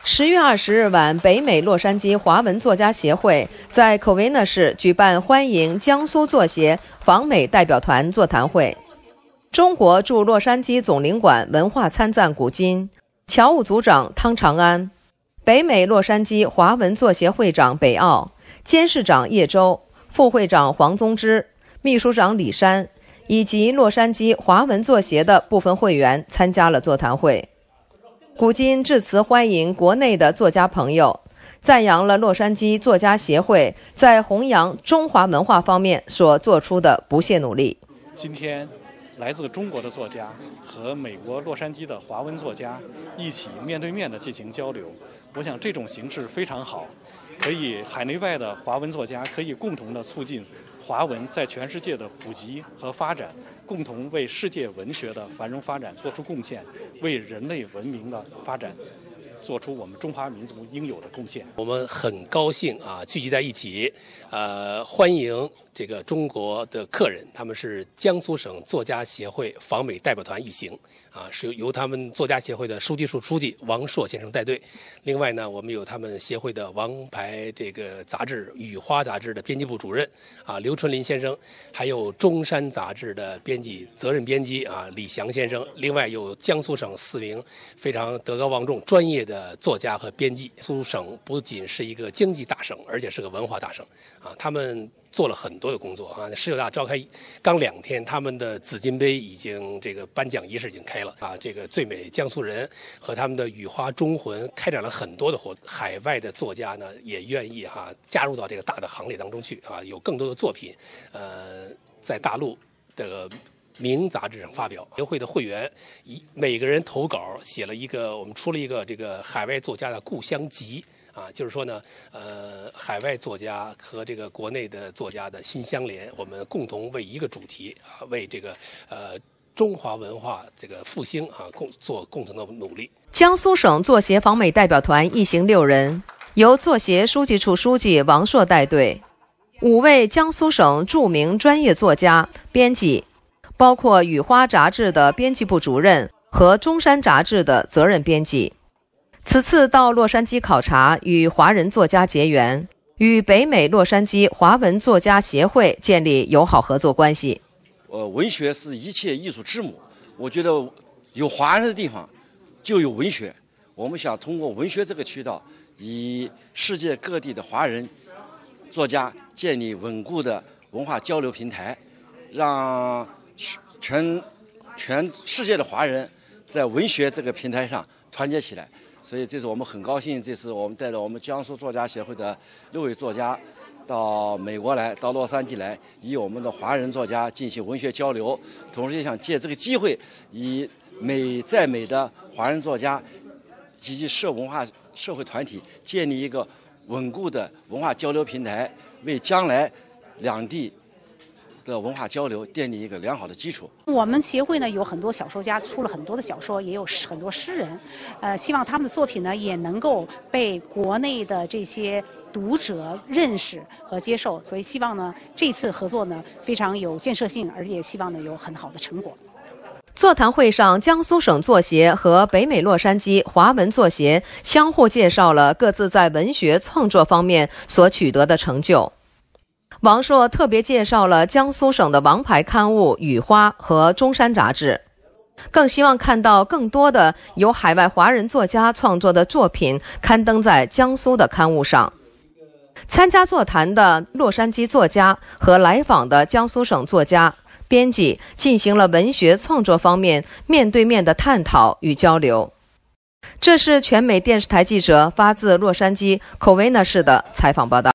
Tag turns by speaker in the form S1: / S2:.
S1: 10月20日晚，北美洛杉矶华文作家协会在科维纳市举办欢迎江苏作协访美代表团座谈会。中国驻洛杉矶总领馆文化参赞古今，侨务组长汤长安，北美洛杉矶华文作协会长北奥，监事长叶周，副会长黄宗之，秘书长李山，以及洛杉矶华文作协的部分会员参加了座谈会。古今致辞欢迎国内的作家朋友，赞扬了洛杉矶作家协会在弘扬中华文化方面所做出的不懈努力。
S2: 今天来自中国的作家和美国洛杉矶的华文作家一起面对面的进行交流，我想这种形式非常好，可以海内外的华文作家可以共同的促进华文在全世界的普及和发展，共同为世界文学的繁荣发展做出贡献，为人类文明的发展做出我们中华民族应有的贡献。
S3: 我们很高兴聚集在一起，欢迎这个中国的客人，他们是江苏省作家协会访美代表团一行，是由他们作家协会的书记处书记王硕先生带队。另外呢，我们有他们协会的王牌这个杂志《雨花》杂志的编辑部主任刘春林先生，还有中山杂志的责任编辑李翔先生。另外有江苏省4名非常德高望重、专业的作家和编辑。苏省不仅是一个经济大省，而且是个文化大省他们做了很多的工作19大召开刚2天，他们的紫金杯已经这个颁奖仪式已经开了这个最美江苏人和他们的雨花中魂开展了很多的活动。海外的作家呢也愿意加入到这个大的行列当中去有更多的作品在大陆的名杂志上发表。协会的会员每个人投稿写了我们出了一个这个海外作家的故乡集就是说呢海外作家和这个国内的作家的心相连，我们共同为一个主题为这个中华文化这个复兴做共同的努力。
S1: 江苏省作协访美代表团一行6人，由作协书记处书记王硕带队，5位江苏省著名专业作家、编辑，包括雨花杂志的编辑部主任和中山杂志的责任编辑。此次到洛杉矶考察，与华人作家结缘，与北美洛杉矶华文作家协会建立友好合作关系。
S4: 文学是一切艺术之母，我觉得有华人的地方就有文学。我们想通过文学这个渠道，以世界各地的华人作家建立稳固的文化交流平台，让全世界的华人在文学这个平台上团结起来。所以这次我们很高兴，这次我们带着我们江苏作家协会的6位作家到美国来，到洛杉矶来，以我们的华人作家进行文学交流，同时也想借这个机会，以在美的华人作家以及社会团体建立一个稳固的文化交流平台，为将来两地的文化交流奠定一个良好的基础。
S5: 我们协会呢有很多小说家，出了很多的小说，也有很多诗人，希望他们的作品呢也能够被国内的这些读者认识和接受，所以希望呢这次合作呢非常有建设性，而且希望呢有很好的成果。
S1: 座谈会上，江苏省作协和北美洛杉矶华文作协相互介绍了各自在文学创作方面所取得的成就。王硕特别介绍了江苏省的王牌刊物《雨花》和中山杂志，更希望看到更多的由海外华人作家创作的作品刊登在江苏的刊物上。参加座谈的洛杉矶作家和来访的江苏省作家、编辑进行了文学创作方面面对面的探讨与交流。这是全美电视台记者发自洛杉矶科维纳市的采访报道。